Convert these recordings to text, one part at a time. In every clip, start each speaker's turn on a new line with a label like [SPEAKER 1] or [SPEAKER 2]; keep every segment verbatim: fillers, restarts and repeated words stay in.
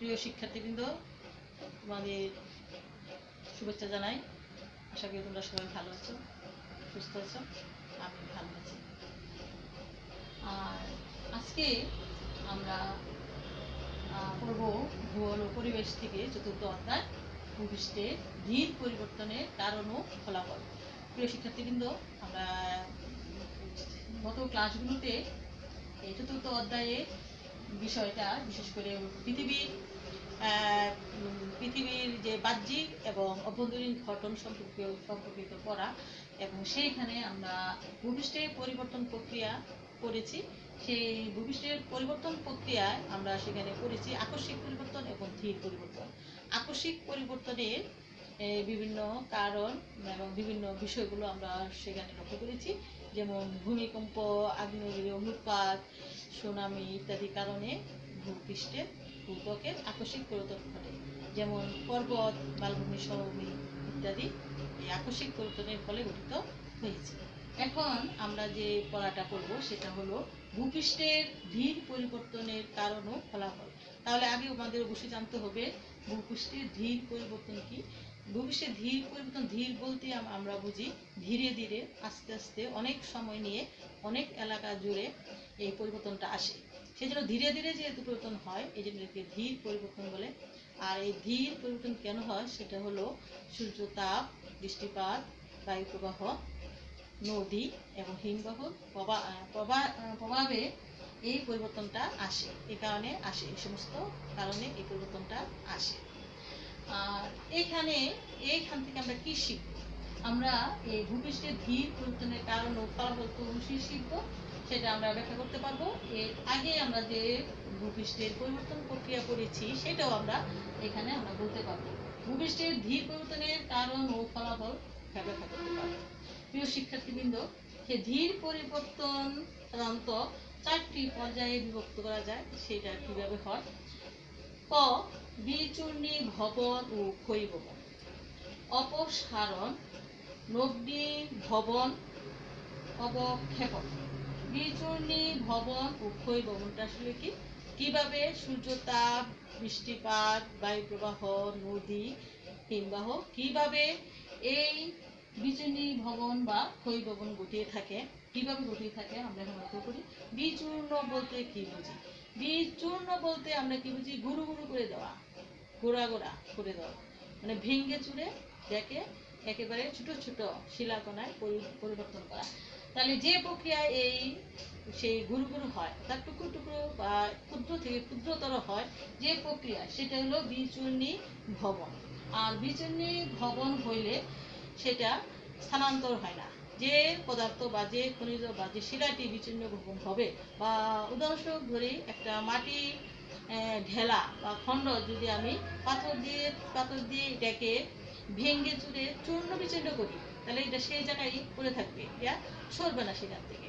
[SPEAKER 1] প্রিয় শিক্ষার্থীবৃন্দ, তোমাদের শুভেচ্ছা জানাই। আশা করি তোমরা সবাই ভালো আছো, সুস্থ আছো। আমি ভালো আছি। আর আজকে আমরা পড়ব ভূগোল ও পরিবেশ থেকে চতুর্থ অধ্যায় ভূপৃষ্ঠের ধীর পরিবর্তনের কারণ ও ফলাফল। প্রিয় শিক্ষার্থীবৃন্দ, আমরা গত ক্লাসগুলোতে এই চতুর্থ অধ্যায়ে বিষয়টা বিশেষ করে পৃথিবীর পৃথিবীর যে বাহ্যিক এবং অভ্যন্তরীণ ঘটন সম্পর্কে সম্পর্কিত পড়া, এবং সেইখানে আমরা ভূপৃষ্ঠের পরিবর্তন প্রক্রিয়া করেছি। সেই ভূপৃষ্ঠের পরিবর্তন প্রক্রিয়ায় আমরা সেখানে করেছি আকস্মিক পরিবর্তন এবং ধীর পরিবর্তন। আকস্মিক পরিবর্তনের বিভিন্ন কারণ এবং বিভিন্ন বিষয়গুলো আমরা সেখানে লক্ষ্য করেছি, যেমন ভূমিকম্প, আগ্নেয়গিরি অনুৎপাত, সুনামি ইত্যাদি কারণে ভূপৃষ্ঠের ভূত্বকের আকস্মিক পরিবর্তন ঘটে। যেমন পর্বত, মালভূমি, সমভূমি ইত্যাদি এই আকস্মিক পরিবর্তনের ফলে গঠিত হয়েছে। এখন আমরা যে পড়াটা করব সেটা হলো ভূপৃষ্ঠের ধীর পরিবর্তনের কারণ ও ফলাফল। তাহলে আগে আমাদের অবশ্যই জানতে হবে ভূপৃষ্ঠের ধীর পরিবর্তন কি। ভূপৃষ্ঠের ধীর পরিবর্তন, ধীর বলতে আমরা বুঝি ধীরে ধীরে আস্তে আস্তে অনেক সময় নিয়ে অনেক এলাকা জুড়ে এই পরিবর্তনটা আসে। সেই জন্য ধীরে ধীরে যেহেতু পরিবর্তন হয়, এই জন্য একে ধীর পরিবর্তন বলে। আর এই ধীর পরিবর্তন কেন হয় সেটা হলো সূর্যতাপ, বৃষ্টিপাত, বায়ু প্রবাহ, নদী এবং হিমবাহ প্রভাবে এই পরিবর্তনটা আসে। এই কারণে আসে, এই সমস্ত কারণে এই পরিবর্তনটা আসে। আর এখানে এইখান থেকে আমরা কি শিখব? আমরা এই ভূপৃষ্ঠের ধীর পরিবর্তনের কারণ ও ফলাফল তো অবশ্যই শিখবো, সেটা আমরা ব্যাখ্যা করতে পারবো। এর আগে আমরা যে ভূপৃষ্ঠের পরিবর্তন প্রক্রিয়া করেছি সেটাও আমরা এখানে আমরা বলতে পারবো। ভূপৃষ্ঠের ধীর পরিবর্তনের কারণ ও ফলাফল ব্যাখ্যা করতে পারবো। প্রিয় শিক্ষার্থীবৃন্দ, সে ধীর পরিবর্তন সাধারণত চারটি পর্যায়ে বিভক্ত করা যায়। সেটা কিভাবে হয়? ক. বিচূর্ণী ভবন ও ক্ষয়ীভবন। অপসারণ, নগ্নী ভবন, অবক্ষেপণ। বিচূর্ণী ভবন ও ক্ষয়ীভবনটা আসলে কি? কিভাবে সূর্যতাপ, বৃষ্টিপাত, বায়ু প্রবাহ, নদী, হিমবাহ কিভাবে এই বিচূর্ণী ভবন বা ক্ষয়ীভবন ঘটিয়ে থাকে, কিভাবে ঘটিয়ে থাকে আমরা এখন লক্ষ্য করি। বিচূর্ণ বলতে কি বুঝি? বিচূর্ণ বলতে আমরা কি বুঝি? গুরু গুরু করে দেওয়া, গোড়া গোড়া করে দেওয়া, মানে ভেঙ্গে চুরে দেখে একেবারে ছোট ছোট শিলাকণায় পরিবর্তন করা। তাহলে যে প্রক্রিয়ায় এই সেই গুরু গুরু হয়, তার টুকরো টুকরো বা ক্ষুদ্র থেকে ক্ষুদ্রতর হয় যে প্রক্রিয়া, সেটা হলো বিচূর্ণী ভবন। আর বিচূর্ণী ভবন হইলে সেটা স্থানান্তর হয় না। যে পদার্থ বা যে খনিজ বা যে শিলাটি বিচূর্ণ ভবন হবে, বা উদাহরণস্বরূপ ধরি একটা মাটি ঢেলা বা খণ্ড যদি আমি পাথর দিয়ে পাথর দিয়ে এটাকে ভেঙ্গে চুরে চূর্ণ বিচূর্ণ করি, তাহলে এটা সেই জায়গায় পড়ে থাকবে, এটা সরবে না সেখান থেকে।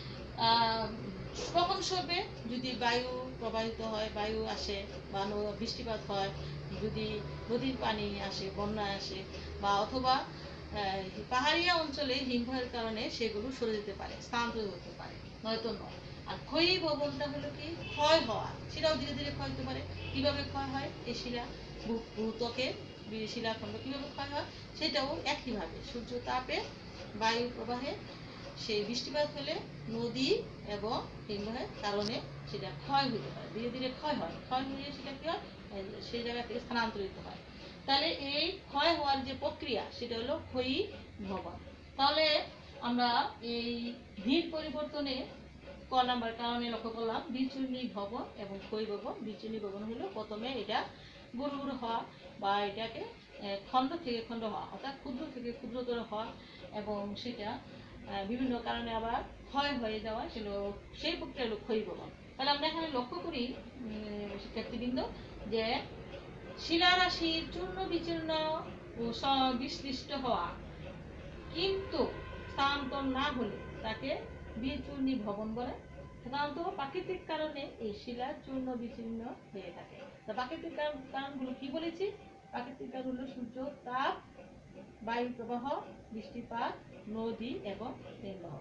[SPEAKER 1] কখন সরবে? যদি বায়ু প্রবাহিত হয়, বায়ু আসে বা বৃষ্টিপাত হয়, যদি নদীর পানি আসে, বন্যা আসে, বা অথবা পাহাড়িয়া অঞ্চলে হিমবাহের কারণে সেগুলো সরে যেতে পারে, স্থানান্তরিত হতে পারে, নয়তো নয়। আর ক্ষয়ীভবনটা হলো কি? ক্ষয় হওয়া। সেটাও ধীরে ধীরে ক্ষয় হতে পারে। কিভাবে ক্ষয় হয়? এই শিলা ভূত্বকের শিলাখণ্ড কিভাবে ক্ষয় হয় সেটাও একইভাবে সূর্য তাপে, বায়ু প্রবাহে, সেই বৃষ্টিপাত হলে, নদী এবং হিমবাহের কারণে সেটা ক্ষয় হতে পারে, ধীরে ধীরে ক্ষয় হয়। ক্ষয় হয়ে সেটা কি হয়? সেই জায়গা থেকে স্থানান্তরিত হয়। তাহলে এই ক্ষয় হওয়ার যে প্রক্রিয়া সেটা হলো ক্ষয়ীভবন। তাহলে আমরা এই ধীর পরিবর্তনে ক নাম্বার কারণে লক্ষ্য করলাম বিচূর্ণী ভবন এবং ক্ষয়ীভবন। বিচূর্ণী ভবন হলো প্রথমে এটা গুরু গুরু হওয়া বা এটাকে খণ্ড থেকে খণ্ড হওয়া, অর্থাৎ ক্ষুদ্র থেকে ক্ষুদ্রতর হওয়া, এবং সেটা বিভিন্ন কারণে আবার ক্ষয় হয়ে যাওয়া, সেগুলো সেই প্রক্রিয়া হলো ক্ষয়ীভবন। তাহলে আমরা এখানে লক্ষ্য করি শিক্ষার্থীবৃন্দ যে শিলারাশির চূর্ণ বিচূর্ণ ও সংশ্লিষ্ট হওয়া কিন্তু স্থানান্তর না হলে তাকে বিচূর্ণী ভবন বলে। সাধারণত প্রাকৃতিক কারণে এই শিলা চূর্ণ বিচূর্ণ হয়ে থাকে। তা প্রাকৃতিক কারণগুলো কি বলেছি? প্রাকৃতিক কারণ হলো সূর্য তাপ, বায়ু প্রবাহ, বৃষ্টিপাত, নদী এবং হিমবাহ।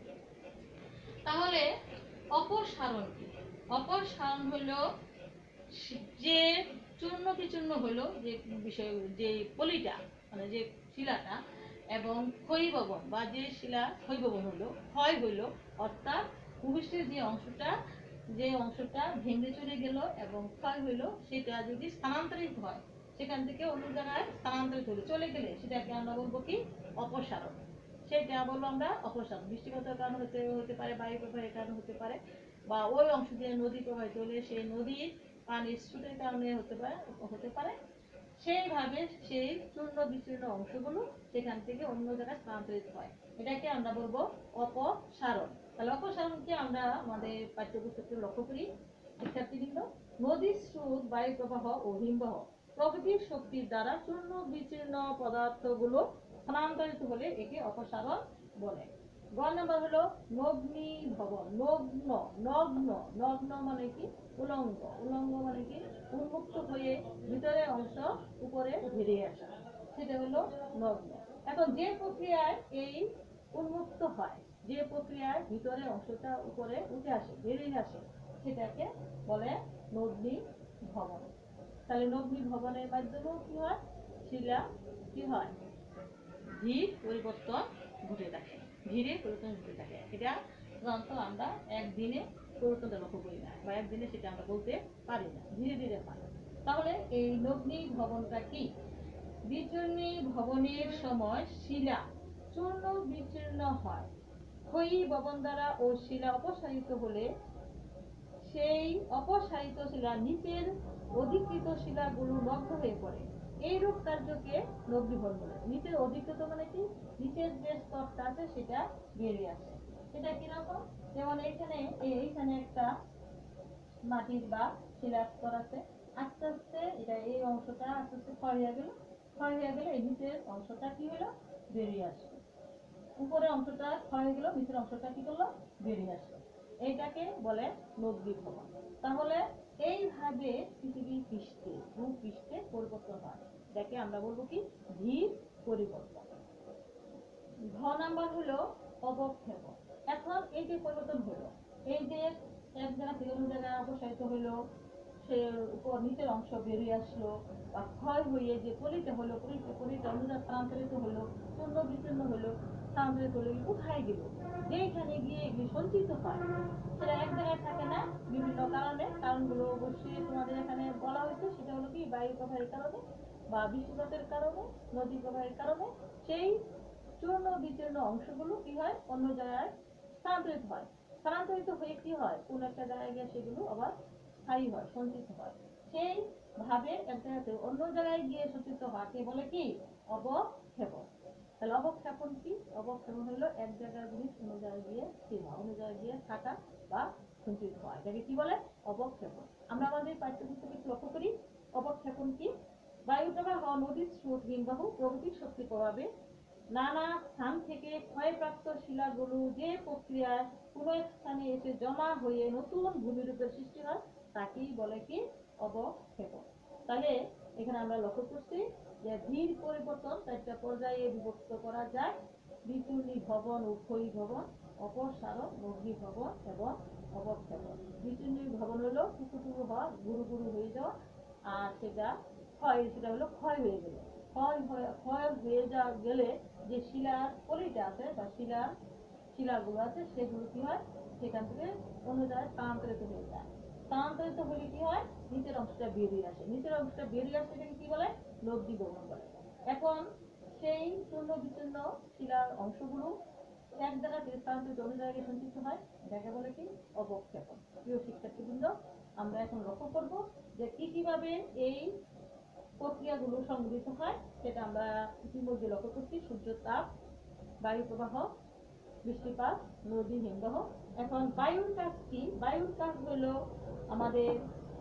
[SPEAKER 1] তাহলে অপসারণ কি? অপসারণ হলো যে চূর্ণ বিচূর্ণ হলো, যে বিষয় যে পলিটা মানে যে শিলাটা, এবং ক্ষয়ীভবন বা যে শিলা ক্ষয়ীভবন হলো, ক্ষয় হইলো, অর্থাৎ ভূপৃষ্ঠের যে অংশটা যে অংশটা ভেঙে চলে গেল এবং ক্ষয় হইলো, সেটা যদি স্থানান্তরিত হয়, সেখান থেকে অন্য জায়গায় স্থানান্তরিত হলো, চলে গেলে সেটাকে আমরা বলবো কি অপসারণ। সেটা বলবো আমরা অপসারণ। বৃষ্টিপাতের কারণে হতে হতে পারে, বায়ু প্রবাহের কারণে হতে পারে, বা ওই অংশ দিয়ে নদী প্রবাহিত হলে সেই নদীর পানির স্রোতের কারণে হতে পারে হতে পারে সেইভাবে সেই চূর্ণ বিচূর্ণ অংশগুলো সেখান থেকে অন্য জায়গায় স্থানান্তরিত হয়। এটাকে আমরা বলবো অপসারণ। তাহলে অপসারণকে আমরা আমাদের পাঠ্যপুস্তকে লক্ষ্য করি। শিক্ষার্থীবৃন্দ, নদীর স্রোত, বায়ু প্রবাহ ও হিমবাহ প্রকৃতির শক্তির দ্বারা চূর্ণ বিচূর্ণ পদার্থগুলো স্থানান্তরিত হলে একে অপসারণ বলে। গ নম্বর হলো নগ্নি ভবন। নগ্ন নগ্ন নগ্ন মানে কি উলঙ্গ। উলঙ্গ মানে কি উন্মুক্ত হয়ে ভিতরের অংশ উপরে বেরিয়ে আসা, সেটা হলো নগ্ন। এখন যে প্রক্রিয়ায় এই উন্মুক্ত হয়, যে প্রক্রিয়ায় ভিতরের অংশটা উপরে উঠে আসে, বেরিয়ে আসে, সেটাকে বলে নগ্নি ভবন। তাহলে নগ্নি ভবনের মাধ্যমেও কি হয়, শিলা কি হয়, ধীর পরিবর্তন ঘটে থাকে, ধীরে পরিবর্তন ঘটে থাকে। এটা সাধারণত আমরা একদিনে পরিবর্তনটা লক্ষ্য করি না, বা একদিনে সেটা আমরা বলতে পারি না, ধীরে ধীরে হয়। তাহলে এই নগ্নি ভবনটা কি? বিচূর্ণী ভবনের সময় শিলা চূর্ণ বিচূর্ণ হয়। ক্ষয়ী ভবন দ্বারা ও শিলা অপসারিত হলে সেই অপসারিত শিলা নিচের অধিকৃত শিলাগুলো নগ্ন হয়ে পড়ে। এইরূপ কার্যকে নগ্নিভবন বলে। নিচের অধিকৃত মানে কি, নিচের যে স্তরটা আছে সেটা বেরিয়ে আসে। সেটা কিরকম? যেমন এইখানে এইখানে একটা মাটির বা শিলার স্তর আছে, আস্তে আস্তে এটা এই অংশটা আস্তে আস্তে ক্ষয় হয়ে গেল, ক্ষয় হয়ে গেলে এই নিচের অংশটা কি হলো, বেরিয়ে আসলো। উপরের অংশটা ক্ষয় হয়ে গেল, নিচের অংশটা কি করলো, বেরিয়ে আসলো। এইটাকে বলে নগ্নি ভবন। তাহলে এইভাবে পৃথিবীর পৃষ্ঠে ভূপৃষ্ঠে পরিবর্তন হয়, যাকে আমরা বলবো কি ধীর পরিবর্তন। ঘ নাম্বার হলো অবক্ষেপণ। এখন এই যে পরিবর্তন হলো, এই যে এক জায়গা থেকে অন্য জায়গায় অপসারিত হলো, সে উপর নিচের অংশ বেরিয়ে আসলো, বা ক্ষয় হয়ে যে পলিটা হলো, পলিটা পলিটা অন্য জায়গায় স্থানান্তরিত হলো, চূর্ণ বিচূর্ণ হলো, স্থানান্তরিত হলো, কোথায় গেল, যেখানে গিয়ে এগুলি সঞ্চিত হয়, সেটা এক জায়গায় থাকে না, বিভিন্ন কারণে। কারণগুলো অবশ্যই তোমাদের এখানে বলা হয়েছে, সেটা হলো কি বায়ু প্রবাহের কারণে, বা বৃষ্টিপাতের কারণে, নদী প্রবাহের কারণে সেই চূর্ণ বিচূর্ণ অংশগুলো কি হয়, অন্য জায়গায় স্থানান্তরিত হয়। স্থানান্তরিত হয়ে কি হয়, কোন একটা জায়গায় গিয়ে সেগুলো আবার স্থায়ী হয়, সঞ্চিত হয়। সেই ভাবে এক জায়গা থেকে অন্য জায়গায় গিয়ে সঞ্চিত হওয়াকে বলে কি অবক্ষেপণ। তাহলে অবক্ষেপণ কি? অবক্ষেপণ হলো এক জায়গায় জিনিস অন্য জায়গায় গিয়ে স্থির হওয়া, অন্য জায়গায় গিয়ে থাকা বা সঞ্চিত হওয়া, এটাকে কি বলে অবক্ষেপণ। আমরা আমাদের পাঠ্যপুস্তকে লক্ষ্য করি অবক্ষেপণ কি। বায়ু প্রবাহ, নদীর স্রোত, হিমবাহ প্রভৃতির শক্তি প্রভাবে নানা স্থান থেকে ক্ষয়প্রাপ্ত শিলাগুলো যে প্রক্রিয়ায় কোন এক স্থানে এসে জমা হয়ে নতুন ভূমিরূপের সৃষ্টি হয়, তাকেই বলে কি অবক্ষেপণ। তাহলে এখানে আমরা লক্ষ্য করছি যে ধীর পরিবর্তন চারটা পর্যায়ে বিভক্ত করা যায়: বিচূর্ণী ভবন ও ক্ষয়ী ভবন, অপসারণ, নগ্নি ভবন এবং অবক্ষেপণ। বিচূর্ণী ভবন হলো টুকু টুকু হওয়া, গুরু গুরু হয়ে যাওয়া, আর সেটা ক্ষয়, সেটা হলো ক্ষয় হয়ে গেল। ক্ষয় হয়ে ক্ষয় হয়ে যাওয়া গেলে যে শিলার পলিটা আছে বা শিলার শিলাগুলো আছে, সেগুলো কি হয়, সেখান থেকে অন্য জায়গায় স্থানান্তরিত হয়ে যায়। স্থানান্তরিত হলে কি হয়, নিচের অংশটা বেরিয়ে আসে। নিচের অংশটা বেরিয়ে আসে এটাকে কি বলে, নগ্নি ভবন বলে। এখন সেই চূর্ণ বিচূর্ণ শিলার অংশগুলো এক জায়গা থেকে স্থানান্তরিত অন্য জায়গায় সঞ্চিত হয়, এটাকে বলে কি অবক্ষেপণ। প্রিয় শিক্ষার্থীবৃন্দ, আমরা এখন লক্ষ্য করব যে কি কিভাবে এই প্রক্রিয়াগুলো সংঘটিত হয়, সেটা আমরা ইতিমধ্যে লক্ষ্য করছি। সূর্য তাপ, বায়ু প্রবাহ, বৃষ্টিপাত, নদী, হিমবাহ। এখন বায়ুর কাজ কি? বায়ুর কাজ হলো আমাদের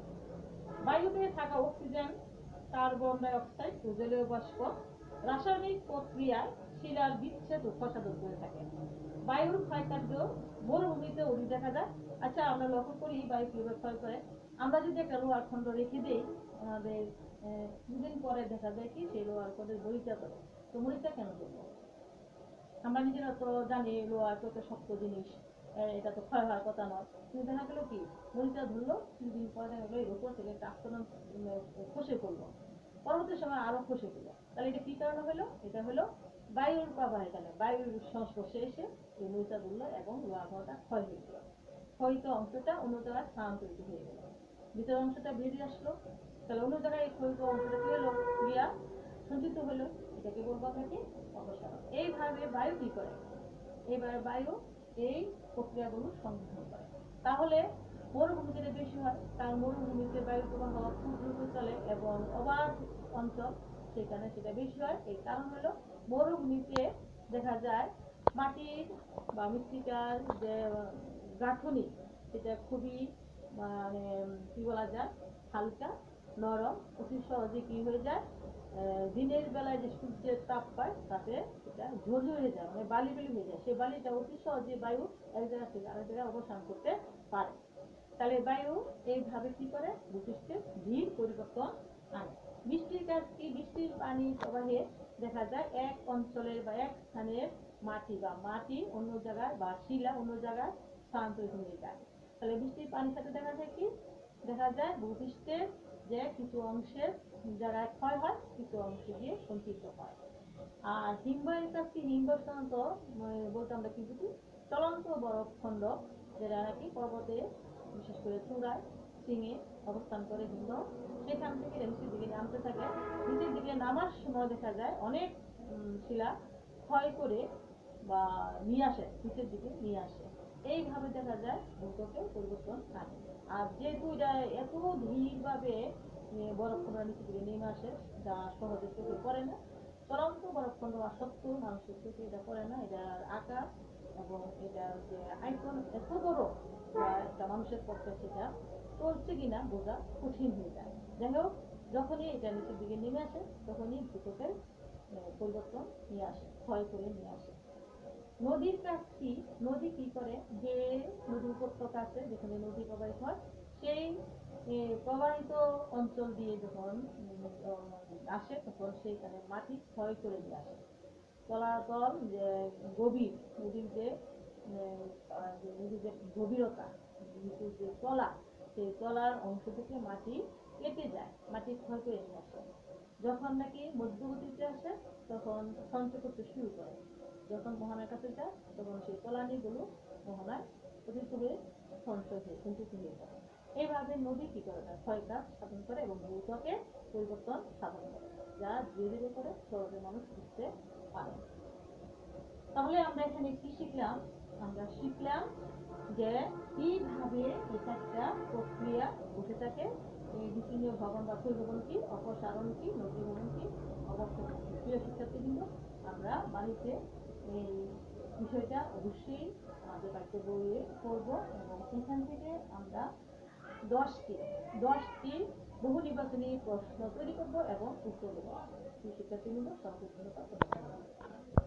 [SPEAKER 1] বায়ুতে থাকা অক্সিজেন, কার্বন ডাই অক্সাইড ও জলীয় বাষ্প রাসায়নিক প্রক্রিয়ায় শিলার বিচ্ছেদ ও ক্ষয়সাধন করে থাকে। বায়ুর ক্ষয়কার্য মরুভূমিতে অধিক দেখা যায়। আচ্ছা, আমরা লক্ষ্য করি বায়ু কিভাবে ক্ষয় করে। আমরা যদি একটা লোহার খণ্ড রেখে দিই, আমাদের দুদিন পরে দেখা যায় কি সেই লোহার খণ্ডের মরিচা করে। তো মরিচা কেন করবো? আমরা নিজেরা তো জানি লোহার কত শক্ত জিনিস, এটা তো ক্ষয় হওয়ার কথা নয়, কিন্তু দেখা গেলো কি মরিচা ধরলো, কিছুদিন পরে দেখা গেলো এর উপর থেকে একটা আস্তরণ খসে পড়লো, পরবর্তী সময় আরো খসে পড়লো। তাহলে এটা কি কারণে হলো? এটা হলো বায়ুর প্রবাহের কারণে, বায়ুর সংস্পর্শে এসে এই মরিচা ধরলো এবং লোহাটা ক্ষয় হয়ে গেল। ক্ষয়িত অংশটা অন্য জায়গায় স্থানান্তরিত হয়ে গেল, ভিতর অংশটা বেরিয়ে আসলো। তাহলে অন্য জায়গায় এই ক্ষয়িত অংশটা কি হলো? ক্রিয়া সঞ্চিত হলো, এটাকে বলবো আপনাকে অপসারণ। এইভাবে বায়ু কি করে? এবার বায়ু এই প্রক্রিয়াগুলো সংশোধন করে। তাহলে মরুভূমিতে বেশি হয়, কারণ মরুভূমিতে বায়ু প্রবাহ খুব দ্রুত চলে এবং অবাধ অঞ্চল, সেখানে সেটা বেশি হয়। এই কারণ হলো মরুভূমিতে দেখা যায় মাটির বা মৃত্তিকার যে গাঁথনি সেটা খুবই মানে কি বলা যায় হালকা নরম, অতি সহজে কি হয়ে যায় দিনের বেলায় যে সূর্যের তাপ পায় তাতে সেটা ঝরঝরে হয়ে যায়, মানে বালি বালি হয়ে যায়। সেই বালিটা অতি সহজে বায়ু এক জায়গা থেকে আরেক জায়গায় অবস্থান করতে পারে। তাহলে বায়ু এইভাবে কি করে ভূপৃষ্ঠের ধীর পরিবর্তন আনে। বৃষ্টির কাজ কি? বৃষ্টির পানি প্রবাহে দেখা যায় এক অঞ্চলের বা এক স্থানের মাটি বা মাটি অন্য জায়গায় বা শিলা অন্য জায়গায় স্থানান্তরিত হয়ে যায়। তাহলে বৃষ্টির পানির সাথে দেখা যায় কি? দেখা যায় ভূপৃষ্ঠের যে কিছু অংশের জায়গায় ক্ষয় হয়, কিছু অংশ দিয়ে সঞ্চিত হয়। আর হিমবাহের কাজ কি? হিমবাহ সাধারণত বলতে আমরা কি বুঝি? চলন্ত বরফখণ্ড, যেটা নাকি পর্বতে বিশেষ করে চূড়ায় সিঙে অবস্থান করে হিমবাহ, সেখান থেকে নিচের দিকে নামতে থাকে। নিচের দিকে নামার সময় দেখা যায় অনেক শিলা ক্ষয় করে বা নিয়ে আসে, নিচের দিকে নিয়ে আসে। এইভাবে দেখা যায় ভূত্বকের পরিবর্তন আনে। আর যেহেতু এটা এত ধীরভাবে বরফখণ্ড নিচের দিকে নেমে আসে, যা সহজে চোখে পড়ে না, চলন্ত বরফখণ্ড হওয়া সত্ত্বেও মানুষের চোখে এটা পড়ে না। এটার আকার এবং এটার যে আয়তন এত বড়, একটা মানুষের পক্ষে সেটা চলছে কিনা বোঝা কঠিন হয়ে যায়। যাই হোক, যখনই এটা নিচের দিকে নেমে আসে তখনই ভূত্বকের পরিবর্তন নিয়ে আসে, ক্ষয় করে নিয়ে আসে। নদীর কাজ কি? নদী কি করে? যে নদী উপত্যকা আছে যেখানে নদী প্রবাহিত হয়, সেই প্রবাহিত অঞ্চল দিয়ে যখন আসে তখন সেইখানে মাটি ক্ষয় করে নিয়ে আসে। তলাতল যে গভীর নদীর যে নদীর যে গভীরতা, নিচের যে তলা, সেই তলার অংশ থেকে মাটি কেটে যায়, মাটি ক্ষয় করে নিয়ে আসে। যখন নাকি মধ্যগতিতে আসে তখন সঞ্চয় করতে শুরু করে, যখন মোহনার কাছে যায় তখন সেই তলানিগুলো মোহনায় পতিত হয়ে সঞ্চয় হয়ে সঞ্চিত হয়ে যায়। এইভাবে নদী কি করে? ক্ষয় কাজ সাধন করে এবং ভূত্বকের পরিবর্তন সাধন করে, যা ধীরে ধীরে করে সহজে মানুষ বুঝতে পারে। তাহলে আমরা এখানে কি শিখলাম? আমরা শিখলাম যে কিভাবে এটা একটা প্রক্রিয়া বসে থাকে, দ্বিতীয় ভবন বা ক্ষয়ভবন কি, অপসারণ কি, নদী ভবন কি, অবক্ষয় কি। প্রিয় শিক্ষার্থীবৃন্দ, আমরা বাড়িতে এই বিষয়টা অবশ্যই আমাদের পাঠ্য বইয়ে পড়ব এবং এখান থেকে আমরা দশটি দশটি বহু নির্বাচনী প্রশ্ন তৈরি করব এবং উত্তর দেবো। প্রিয় শিক্ষার্থীবৃন্দ, সবাইকে ধন্যবাদ।